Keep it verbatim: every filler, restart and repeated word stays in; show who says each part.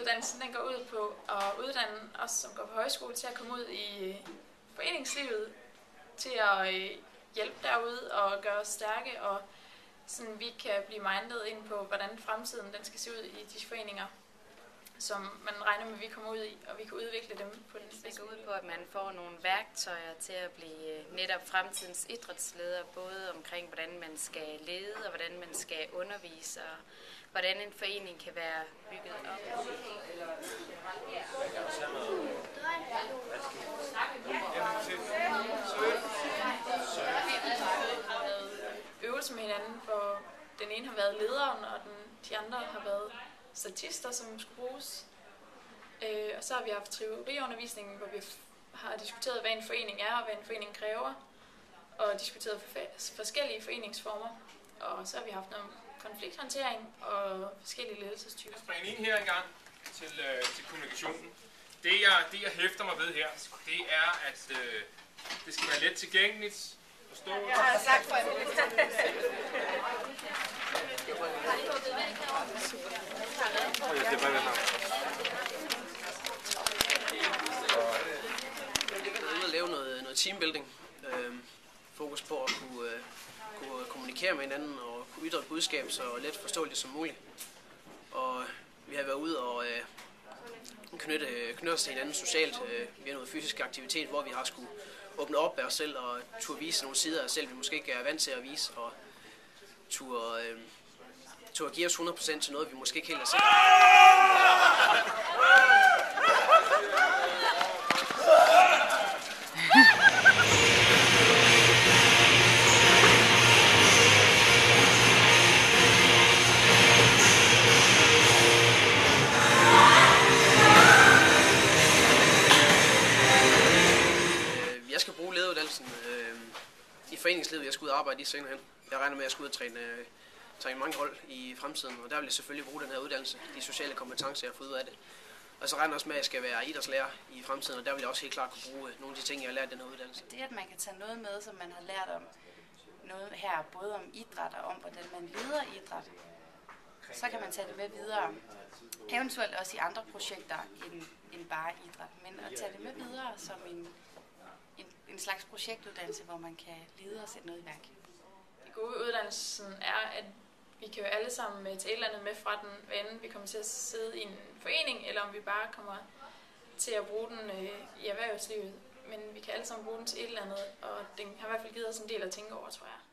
Speaker 1: uddannelsen den går ud på at uddanne os, som går på højskole, til at komme ud i foreningslivet, til at hjælpe derude og gøre os stærke, og sådan vi kan blive mindet ind på, hvordan fremtiden den skal se ud i de foreninger, som man regner med, at vi kommer ud i, og vi kan udvikle dem på den
Speaker 2: Det går ud på, at man får nogle værktøjer til at blive netop fremtidens idrætsleder, både omkring, hvordan man skal lede, og hvordan man skal undervise, og hvordan en forening kan være bygget op.
Speaker 1: Øvelser med hinanden, hvor den ene har været lederen, og den, de andre har været statister, som skulle bruges. Øh, og så har vi haft teoriundervisningen, hvor vi har diskuteret, hvad en forening er, og hvad en forening kræver, og diskuteret forskellige foreningsformer. Og så har vi haft noget konflikthåndtering og forskellige ledelsestyper.
Speaker 3: Jeg springer ind her engang til, øh, til kommunikationen. Det jeg, det jeg hæfter mig ved her, det er, at øh, det skal være let tilgængeligt. Forstå.
Speaker 4: Jeg har sagt for det.
Speaker 5: At lave noget, noget teambuilding. Øh, fokus på at kunne, øh, kunne kommunikere med hinanden og kunne ytre et budskab så let forståeligt som muligt. Og vi har været ude og øh, knytte, knytte os til hinanden socialt øh, via noget fysisk aktivitet, hvor vi har skulle åbne op af os selv og turde vise nogle sider af os selv, vi måske ikke er vant til at vise, og turde, øh, turde give os hundrede procent til noget, vi måske ikke helt er sikre øh, i foreningslivet, jeg skal ud og arbejde i senere hen. Jeg regner med, at jeg skal ud og træne, øh, træne mange hold i fremtiden, og der vil jeg selvfølgelig bruge den her uddannelse, de sociale kompetencer, jeg har fået ud af det. Og så regner jeg også med, at jeg skal være idrætslærer i fremtiden, og der vil jeg også helt klart kunne bruge nogle af de ting, jeg har lært i den her uddannelse.
Speaker 2: Det, at man kan tage noget med, som man har lært om noget her, både om idræt og om, hvordan man leder idræt, så kan man tage det med videre. Eventuelt også i andre projekter end, end bare idræt, men at tage det med videre som en En, en slags projektuddannelse, hvor man kan lede og sætte noget i værk.
Speaker 1: Det gode ved uddannelsen er, at vi kan jo alle sammen tage et eller andet med fra den, hvad enten vi kommer til at sidde i en forening, eller om vi bare kommer til at bruge den øh, i erhvervslivet. Men vi kan alle sammen bruge den til et eller andet, og den har i hvert fald givet os en del at tænke over, tror jeg.